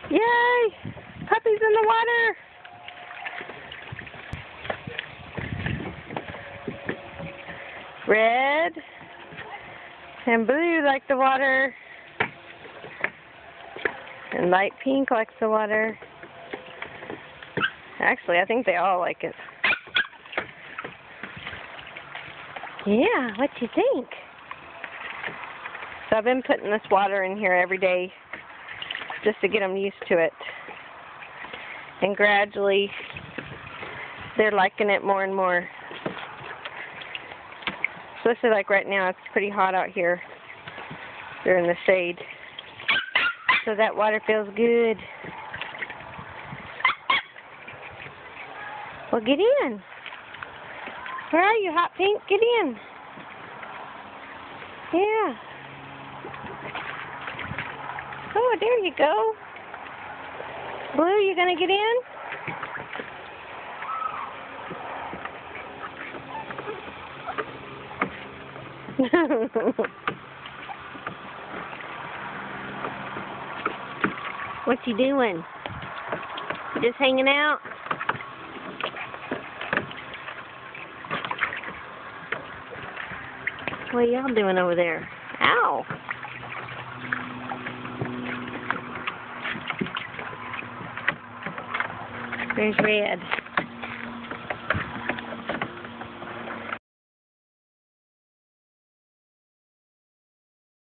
Yay! Puppy's in the water! Red and blue like the water. And light pink likes the water. Actually, I think they all like it. Yeah, what do you think? So I've been putting this water in here every day just to get them used to it. And gradually, they're liking it more and more. Especially like right now, it's pretty hot out here. They're in the shade. So that water feels good. Well, get in. Where are you, Hot Pink? Get in. Yeah. Oh, there you go. Blue, you gonna get in? What you doing? You just hanging out? What are y'all doing over there? Ow! There's Red.